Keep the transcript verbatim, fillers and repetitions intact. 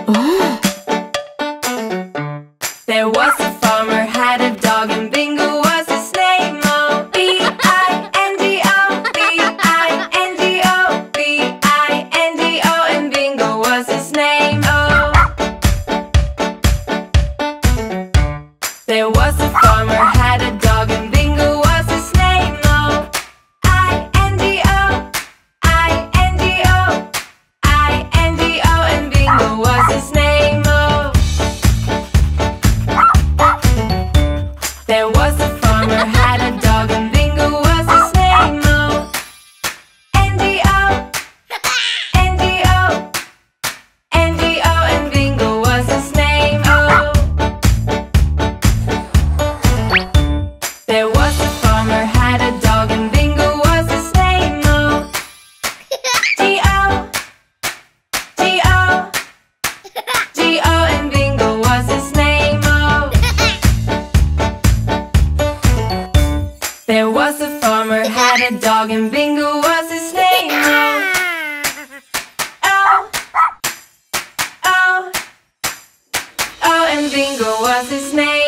Oh. There was a farmer, had a dog, and Bingo was his name. Oh, B I N G O, B I N G O, B I N G O, and Bingo was his name. Oh. There was a farmer, had a dog, and Bingo was his name. Oh, I N G O, I N G O, I N G O, and Bingo was his name. Oh. There was a farmer, had a dog, and Bingo was his name. Oh, N G O, N G O, N G O, and Bingo was his name. Oh. There was a farmer, had a dog, and Bingo was his name. Oh, G O, G O, G O, and Bingo was his name. Oh. There was a farmer, had a dog, and Bingo was his name. Oh, oh, oh, oh, and Bingo was his name.